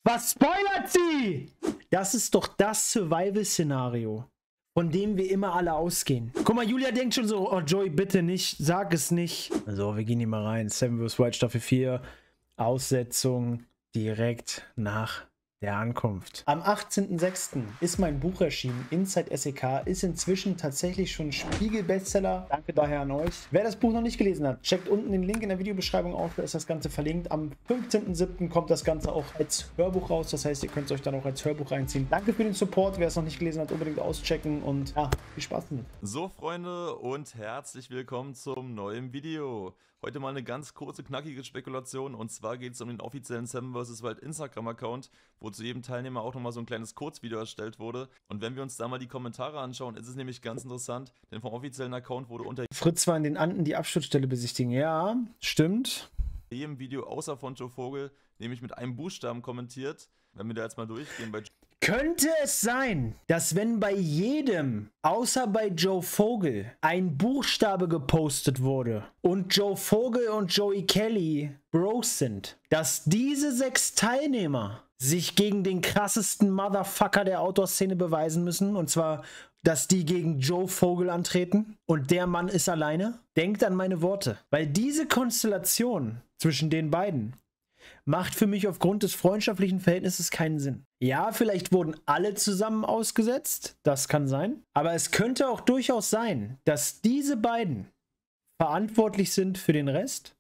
Was spoilert sie? Das ist doch das Survival-Szenario, von dem wir immer alle ausgehen. Guck mal, Julia denkt schon so, oh Joey, bitte nicht, sag es nicht. So, wir gehen hier mal rein. Seven vs. Wild Staffel 4, Aussetzung direkt nach der Ankunft. Am 18.06. ist mein Buch erschienen, Inside SEK, ist inzwischen tatsächlich schon Spiegel-Bestseller. Danke daher an euch. Wer das Buch noch nicht gelesen hat, checkt unten den Link in der Videobeschreibung auf, da ist das Ganze verlinkt. Am 15.07. kommt das Ganze auch als Hörbuch raus, das heißt, ihr könnt es euch dann auch als Hörbuch reinziehen. Danke für den Support, wer es noch nicht gelesen hat, unbedingt auschecken und ja, viel Spaß damit. So Freunde und herzlich willkommen zum neuen Video. Heute mal eine ganz kurze, knackige Spekulation, und zwar geht es um den offiziellen Seven vs. Wild Instagram-Account, wo zu jedem Teilnehmer auch nochmal so ein kleines Kurzvideo erstellt wurde. Und wenn wir uns da mal die Kommentare anschauen, ist es nämlich ganz interessant, denn vom offiziellen Account wurde unter Fritz war in den Anden die Absturzstelle besichtigen. Ja, stimmt. jedem Video außer von Joe Vogel nämlich mit einem Buchstaben kommentiert. Wenn wir da jetzt mal durchgehen bei Könnte es sein, dass wenn bei jedem, außer bei Joe Vogel, ein Buchstabe gepostet wurde und Joe Vogel und Joey Kelly Bros sind, dass diese 6 Teilnehmer sich gegen den krassesten Motherfucker der Outdoor-Szene beweisen müssen, und zwar, dass die gegen Joe Vogel antreten und der Mann ist alleine? Denkt an meine Worte, weil diese Konstellation zwischen den beiden macht für mich aufgrund des freundschaftlichen Verhältnisses keinen Sinn. Ja, vielleicht wurden alle zusammen ausgesetzt, das kann sein. Aber es könnte auch durchaus sein, dass diese beiden verantwortlich sind für den Rest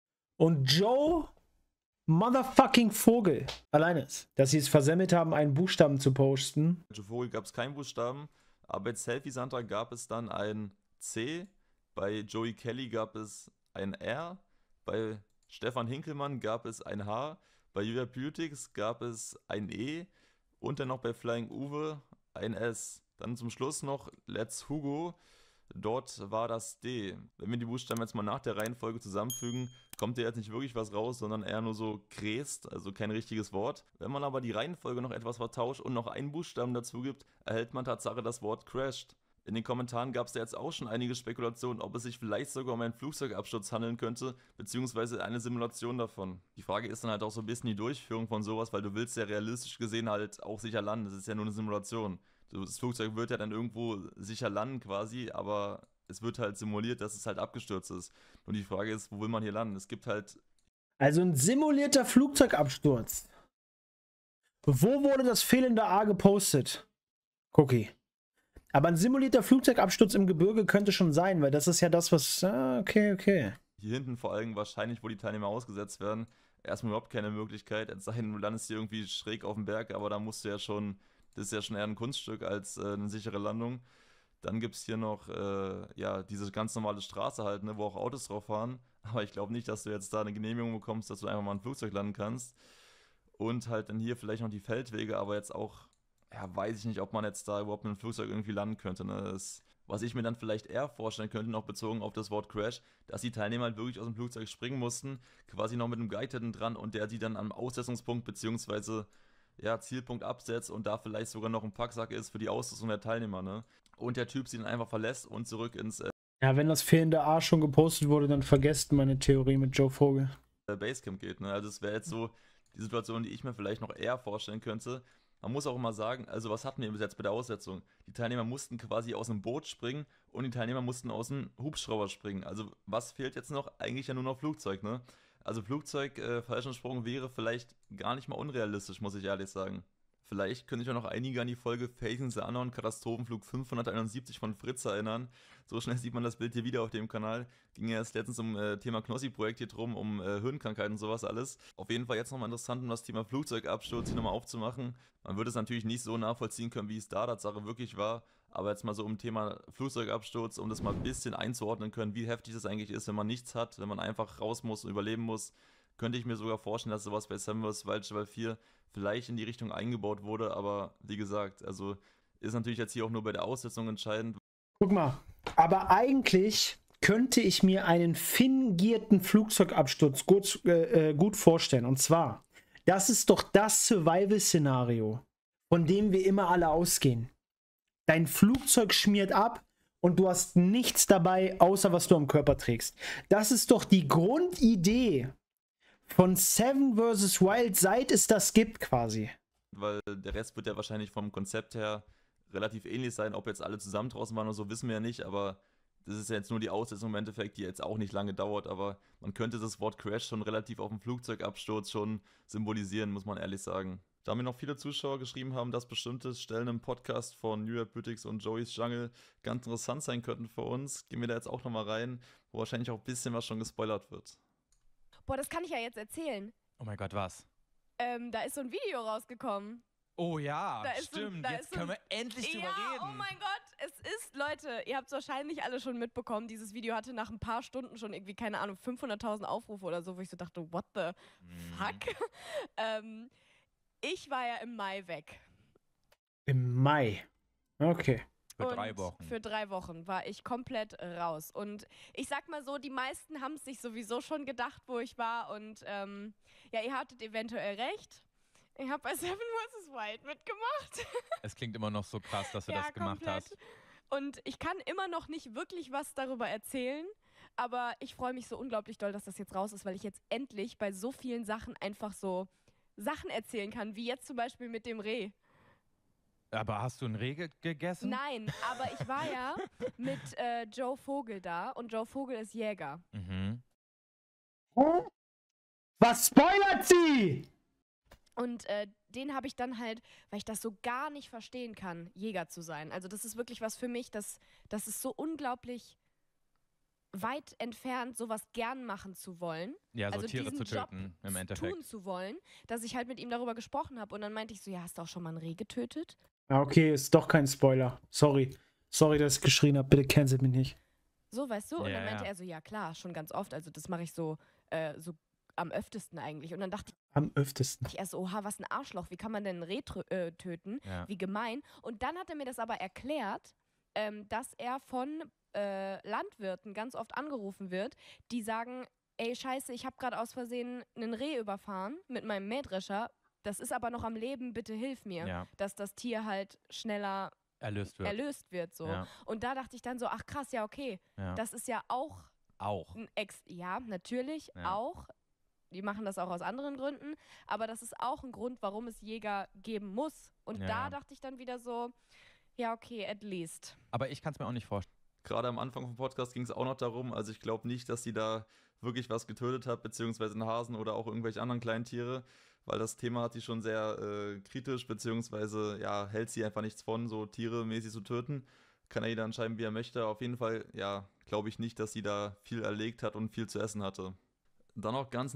und Joe Motherfucking Vogel alleine ist. Dass sie es versemmelt haben, einen Buchstaben zu posten. Joe Vogel gab es keinen Buchstaben, aber bei Selfie Sandra gab es dann ein C, bei Joey Kelly gab es ein R, bei Stefan Hinkelmann gab es ein H, bei Julia Beautix gab es ein E und dann noch bei Flying Uwe ein S. Dann zum Schluss noch Let's Hugo, dort war das D. Wenn wir die Buchstaben jetzt mal nach der Reihenfolge zusammenfügen, kommt ja jetzt nicht wirklich was raus, sondern eher nur so Krest, also kein richtiges Wort. Wenn man aber die Reihenfolge noch etwas vertauscht und noch einen Buchstaben dazu gibt, erhält man Tatsache das Wort crashed. In den Kommentaren gab es ja jetzt auch schon einige Spekulationen, ob es sich vielleicht sogar um einen Flugzeugabsturz handeln könnte, beziehungsweise eine Simulation davon. Die Frage ist dann halt auch so ein bisschen die Durchführung von sowas, weil du willst ja realistisch gesehen halt auch sicher landen, das ist ja nur eine Simulation. Das Flugzeug wird ja dann irgendwo sicher landen quasi, aber es wird halt simuliert, dass es halt abgestürzt ist. Und die Frage ist, wo will man hier landen? Es gibt halt... Also ein simulierter Flugzeugabsturz. Wo wurde das fehlende A gepostet? Cookie. Aber ein simulierter Flugzeugabsturz im Gebirge könnte schon sein, weil das ist ja das, was... okay. Hier hinten vor allem wahrscheinlich, wo die Teilnehmer ausgesetzt werden, erstmal überhaupt keine Möglichkeit. Es sei denn, du landest hier irgendwie schräg auf dem Berg, aber da musst du ja schon... Das ist ja schon eher ein Kunststück als eine sichere Landung. Dann gibt es hier noch, ja, diese ganz normale Straße halt, ne, wo auch Autos drauf fahren. Aber ich glaube nicht, dass du jetzt da eine Genehmigung bekommst, dass du einfach mal ein Flugzeug landen kannst. Und halt dann hier vielleicht noch die Feldwege, aber jetzt auch... Ja, weiß ich nicht, ob man jetzt da überhaupt mit einem Flugzeug irgendwie landen könnte. Ne? Das, was ich mir dann vielleicht eher vorstellen könnte, noch bezogen auf das Wort Crash, dass die Teilnehmer halt wirklich aus dem Flugzeug springen mussten, quasi noch mit einem Guide hinten dran und der die dann am Aussetzungspunkt bzw. Ja, Zielpunkt absetzt und da vielleicht sogar noch ein Packsack ist für die Ausrüstung der Teilnehmer. Ne? Und der Typ sie dann einfach verlässt und zurück ins Ja, wenn das fehlende A schon gepostet wurde, dann vergesst meine Theorie mit Joe Vogel. Basecamp geht. Ne? Also es wäre jetzt so die Situation, die ich mir vielleicht noch eher vorstellen könnte. Man muss auch immer sagen, also was hatten wir bis jetzt bei der Aussetzung? Die Teilnehmer mussten quasi aus dem Boot springen und die Teilnehmer mussten aus dem Hubschrauber springen. Also was fehlt jetzt noch? Eigentlich ja nur noch Flugzeug, ne? Also Flugzeug, Fallschirmsprung wäre vielleicht gar nicht mal unrealistisch, muss ich ehrlich sagen. Vielleicht können sich auch noch einige an die Folge Facing the Unknown Katastrophenflug 571 von Fritz erinnern. So schnell sieht man das Bild hier wieder auf dem Kanal. Ging ja erst letztens um Thema Knossi-Projekt hier drum, um Hirnkrankheiten und sowas alles. Auf jeden Fall jetzt nochmal interessant, um das Thema Flugzeugabsturz hier nochmal aufzumachen. Man würde es natürlich nicht so nachvollziehen können, wie es da Tatsache wirklich war. Aber jetzt mal so um Thema Flugzeugabsturz, um das mal ein bisschen einzuordnen können, wie heftig das eigentlich ist, wenn man nichts hat, wenn man einfach raus muss und überleben muss. Könnte ich mir sogar vorstellen, dass sowas bei Seven vs. Wild Staffel 4 vielleicht in die Richtung eingebaut wurde, aber wie gesagt, also ist natürlich jetzt hier auch nur bei der Aussetzung entscheidend. Guck mal, aber eigentlich könnte ich mir einen fingierten Flugzeugabsturz gut vorstellen. Und zwar, das ist doch das Survival-Szenario, von dem wir immer alle ausgehen. Dein Flugzeug schmiert ab und du hast nichts dabei, außer was du am Körper trägst. Das ist doch die Grundidee von Seven vs. Wild, seit es das gibt quasi. Weil der Rest wird ja wahrscheinlich vom Konzept her relativ ähnlich sein. Ob jetzt alle zusammen draußen waren oder so, wissen wir ja nicht, aber das ist ja jetzt nur die Aussetzung im Endeffekt, die jetzt auch nicht lange dauert, aber man könnte das Wort Crash schon relativ auf dem Flugzeugabsturz schon symbolisieren, muss man ehrlich sagen. Da mir noch viele Zuschauer geschrieben haben, dass bestimmte Stellen im Podcast von New York Britics und Joey's Jungle ganz interessant sein könnten für uns, gehen wir da jetzt auch nochmal rein, wo wahrscheinlich auch ein bisschen was schon gespoilert wird. Boah, das kann ich ja jetzt erzählen. Oh mein Gott, was? Da ist so ein Video rausgekommen. Oh ja, Da ist stimmt. Jetzt können wir endlich drüber reden. Oh mein Gott, es ist, Leute, ihr habt es wahrscheinlich alle schon mitbekommen, dieses Video hatte nach ein paar Stunden schon irgendwie, keine Ahnung, 500.000 Aufrufe oder so, wo ich so dachte, what the fuck? Ich war ja im Mai weg. Im Mai. Okay. Für Und 3 Wochen. Für 3 Wochen war ich komplett raus. Und ich sag mal so, die meisten haben es sich sowieso schon gedacht, wo ich war. Und ja, ihr hattet eventuell recht. Ich habe bei Seven vs. Wild mitgemacht. Es klingt immer noch so krass, dass du Ja, das gemacht komplett. hast. Und ich kann immer noch nicht wirklich was darüber erzählen. Aber ich freue mich so unglaublich doll, dass das jetzt raus ist, weil ich jetzt endlich bei so vielen Sachen einfach so Sachen erzählen kann, wie jetzt zum Beispiel mit dem Reh. Aber hast du ein Reh gegessen? Nein, aber ich war ja mit Joe Vogel da und Joe Vogel ist Jäger. Mhm. Was spoilert sie? Und den habe ich dann halt, weil ich das so gar nicht verstehen kann, Jäger zu sein. Also das ist wirklich was für mich, das ist so unglaublich weit entfernt, sowas gern machen zu wollen. Ja, so also Tiere diesen zu töten, im Job Endeffekt. tun zu wollen, dass ich halt mit ihm darüber gesprochen habe. Und dann meinte ich so, ja, hast du auch schon mal ein Reh getötet? Ah, okay, ist doch kein Spoiler. Sorry. Sorry, dass ich geschrien habe. Bitte cancelt mich nicht. So, weißt du? Und Ja, dann meinte ja. er so, ja klar, schon ganz oft. Also das mache ich so am öftesten eigentlich. Und dann dachte Am öftesten. ich erst so, oha, was ein Arschloch. Wie kann man denn ein Reh töten? Ja. Wie gemein. Und dann hat er mir das aber erklärt, dass er von Landwirten ganz oft angerufen wird, die sagen, ey, scheiße, ich habe gerade aus Versehen einen Reh überfahren mit meinem Mähdrescher. Das ist aber noch am Leben, bitte hilf mir, Ja, dass das Tier halt schneller erlöst wird. erlöst wird. So. Ja, Und da dachte ich dann so, ach krass, ja okay, ja. das ist ja auch Auch. ein ja, natürlich Ja. auch. Die machen das auch aus anderen Gründen, aber das ist auch ein Grund, warum es Jäger geben muss. Und Ja. da dachte ich dann wieder so, ja okay, at least. Aber ich kann es mir auch nicht vorstellen. Gerade am Anfang vom Podcast ging es auch noch darum, also ich glaube nicht, dass sie da wirklich was getötet hat, beziehungsweise einen Hasen oder auch irgendwelche anderen kleinen Tiere, weil das Thema hat sie schon sehr kritisch, beziehungsweise ja, hält sie einfach nichts von, so Tiere mäßig zu töten. Kann ja jeder entscheiden, wie er möchte. Auf jeden Fall, ja, glaube ich nicht, dass sie da viel erlegt hat und viel zu essen hatte. Dann auch ganz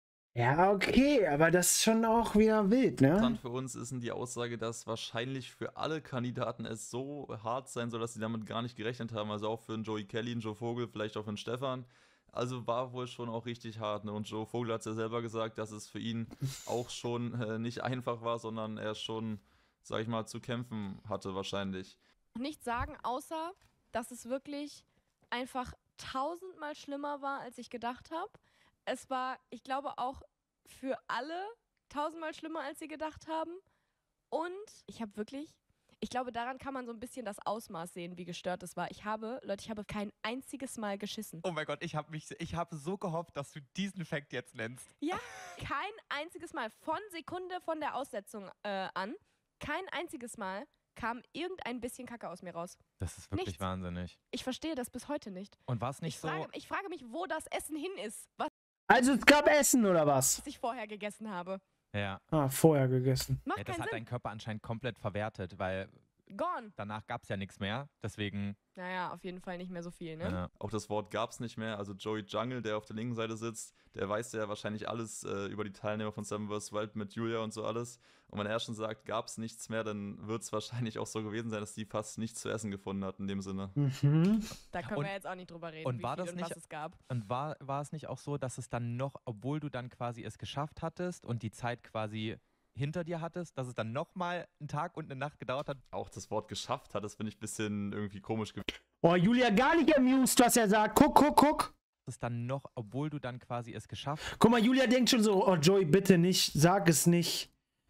Ja, okay, aber das ist schon auch wieder wild, ne? interessant für uns ist die Aussage, dass wahrscheinlich für alle Kandidaten es so hart sein soll, dass sie damit gar nicht gerechnet haben. Also auch für einen Joey Kelly, einen Joe Vogel, vielleicht auch für einen Stefan. Also war wohl schon auch richtig hart. Ne? Und Joe Vogel hat es ja selber gesagt, dass es für ihn auch schon nicht einfach war, sondern er schon, sag ich mal, zu kämpfen hatte wahrscheinlich. Nichts sagen, außer, dass es wirklich einfach 1000-mal schlimmer war, als ich gedacht habe. Es war, ich glaube, auch für alle 1000-mal schlimmer, als sie gedacht haben. Und ich habe wirklich, ich glaube, daran kann man so ein bisschen das Ausmaß sehen, wie gestört es war. Leute, ich habe kein einziges Mal geschissen. Oh mein Gott, ich habe so gehofft, dass du diesen Fact jetzt nennst. Ja, kein einziges Mal. Von Sekunde von der Aussetzung an, kein einziges Mal kam irgendein bisschen Kacke aus mir raus. Das ist wirklich Nichts. wahnsinnig. Ich verstehe das bis heute nicht. Und war es nicht so? Ich frage mich, wo das Essen hin ist, was Also es gab Essen oder was? ich vorher gegessen habe. Ja. Ah, vorher gegessen. Macht Ja, das keinen hat Sinn. dein Körper anscheinend komplett verwertet, weil Gone. danach gab es ja nichts mehr. Deswegen, Naja, auf jeden Fall nicht mehr so viel, ne? ja. Auch das Wort gab es nicht mehr. Also Joey Jungle, der auf der linken Seite sitzt, der weiß ja wahrscheinlich alles über die Teilnehmer von Seven vs. Wild mit Julia und so alles. Und wenn er schon sagt, gab es nichts mehr, dann wird es wahrscheinlich auch so gewesen sein, dass die fast nichts zu essen gefunden hat in dem Sinne. Mhm. Da können Und- wir jetzt auch nicht drüber reden, und wie war viel das und nicht- was es gab. Und war es nicht auch so, dass es dann noch, obwohl du dann quasi es geschafft hattest und die Zeit quasi hinter dir hattest, dass es dann nochmal einen Tag und eine Nacht gedauert hat? Auch das Wort geschafft hat, das finde ich ein bisschen irgendwie komisch gewesen. Oh, Julia gar nicht amused, was er sagt. Guck, guck, guck. Dass es dann noch, obwohl du dann quasi es geschafft Guck mal, Julia denkt schon so, oh Joey, bitte nicht, sag es nicht.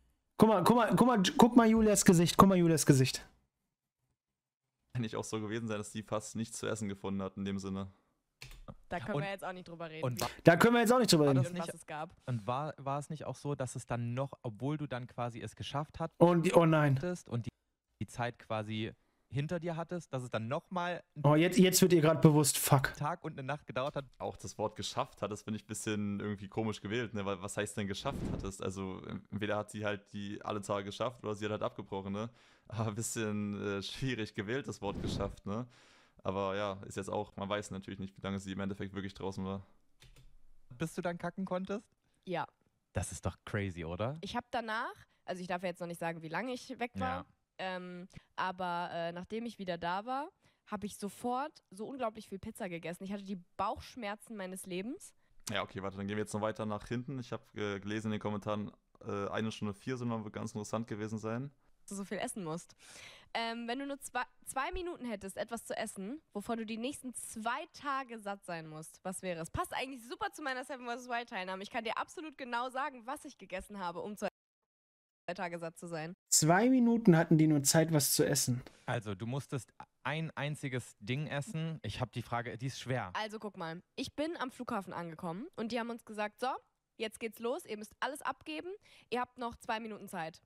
Guck mal Julias Gesicht, guck mal Julias Gesicht. Eigentlich auch so gewesen sein, dass die fast nichts zu essen gefunden hat in dem Sinne. Da können Und- wir jetzt auch nicht drüber reden, Und war, Da können wir jetzt auch nicht drüber War reden. das und nicht- was es gab. und war es nicht auch so, dass es dann noch, obwohl du dann quasi es geschafft Und, oh nein. hattest und die Zeit quasi hinter dir hattest, dass es dann nochmal einen Oh, jetzt wird ihr gerade bewusst, fuck. Tag und eine Nacht gedauert hat? Auch das Wort geschafft hat, das finde ich ein bisschen irgendwie komisch gewählt, ne? Weil was heißt denn geschafft hattest? Also entweder hat sie halt die alle Tage geschafft oder sie hat halt abgebrochen, ne? Aber ein bisschen schwierig gewählt, das Wort geschafft, ne? Aber ja, ist jetzt auch, man weiß natürlich nicht, wie lange sie im Endeffekt wirklich draußen war. Bis du dann kacken konntest? Ja, Das ist doch crazy, oder? ich habe danach, also ich darf jetzt noch nicht sagen, wie lange ich weg war, aber nachdem ich wieder da war, habe ich sofort so unglaublich viel Pizza gegessen. Ich hatte die Bauchschmerzen meines Lebens. Ja, okay, warte, dann gehen wir jetzt noch weiter nach hinten. Ich habe gelesen in den Kommentaren, 1 Stunde 4 soll noch ganz interessant gewesen sein. Dass du so viel essen musst. Wenn du nur zwei Minuten hättest, etwas zu essen, wovon du die nächsten 2 Tage satt sein musst, was wäre es? Passt eigentlich super zu meiner 7 vs. Wild Teilnahme. Ich kann dir absolut genau sagen, was ich gegessen habe, um 2 Tage satt zu sein. 2 Minuten hatten die nur Zeit, was zu essen. Also, du musstest ein einziges Ding essen. Ich habe die Frage, die ist schwer. Also guck mal, ich bin am Flughafen angekommen und die haben uns gesagt, so, jetzt geht's los, ihr müsst alles abgeben, ihr habt noch 2 Minuten Zeit.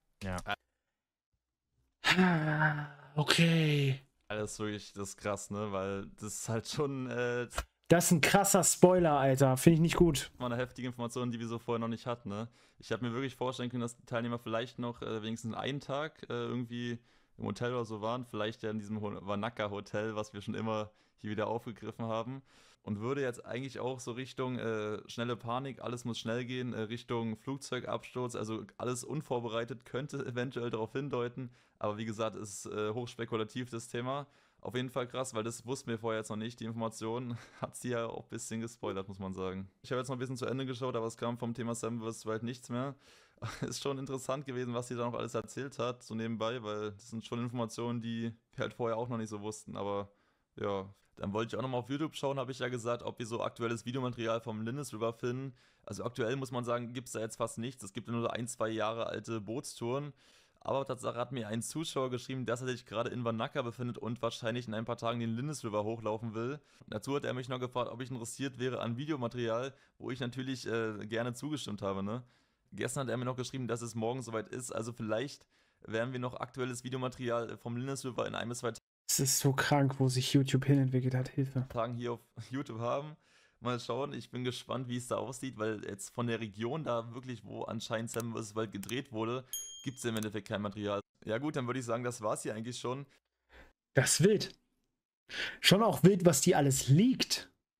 Okay. Das ist wirklich, das ist krass, ne? Weil das ist halt schon Das ist ein krasser Spoiler, Alter. Finde ich nicht gut. mal eine heftige Information, die wir so vorher noch nicht hatten, ne? Ich habe mir wirklich vorstellen können, dass die Teilnehmer vielleicht noch wenigstens einen Tag irgendwie im Hotel oder so waren. Vielleicht ja in diesem Wanaka-Hotel, was wir schon immer hier wieder aufgegriffen haben. Und würde jetzt eigentlich auch so Richtung schnelle Panik, alles muss schnell gehen, Richtung Flugzeugabsturz, also alles unvorbereitet, könnte eventuell darauf hindeuten. Aber wie gesagt, ist hochspekulativ das Thema. Auf jeden Fall krass, weil das wussten wir vorher jetzt noch nicht. Die Information hat sie ja auch ein bisschen gespoilert, muss man sagen. Ich habe jetzt noch ein bisschen zu Ende geschaut, aber es kam vom Thema 7 vs. Wild nichts mehr. Ist schon interessant gewesen, was sie da noch alles erzählt hat, so nebenbei, weil das sind schon Informationen, die wir halt vorher auch noch nicht so wussten. Aber ja, dann wollte ich auch nochmal auf YouTube schauen, habe ich ja gesagt, ob wir so aktuelles Videomaterial vom Linus River finden. Also aktuell muss man sagen, gibt es da jetzt fast nichts. Es gibt ja nur 1, 2 Jahre alte Bootstouren. Aber Tatsache hat mir ein Zuschauer geschrieben, dass er sich gerade in Wanaka befindet und wahrscheinlich in ein paar Tagen den Linus River hochlaufen will. Dazu hat er mich noch gefragt, ob ich interessiert wäre an Videomaterial, wo ich natürlich gerne zugestimmt habe, ne? Gestern hat er mir noch geschrieben, dass es morgen soweit ist. Also vielleicht werden wir noch aktuelles Videomaterial vom Linus River in 1 bis 2 Es ist so krank, wo sich YouTube hinentwickelt hat. Hilfe. Tagen hier auf YouTube haben. Mal schauen, ich bin gespannt, wie es da aussieht, weil jetzt von der Region da wirklich, wo anscheinend 7 vs. Wild gedreht wurde, gibt es im Endeffekt kein Material. Ja gut, dann würde ich sagen, das war es hier eigentlich schon. Das ist wild. Schon auch wild, was die alles liegt.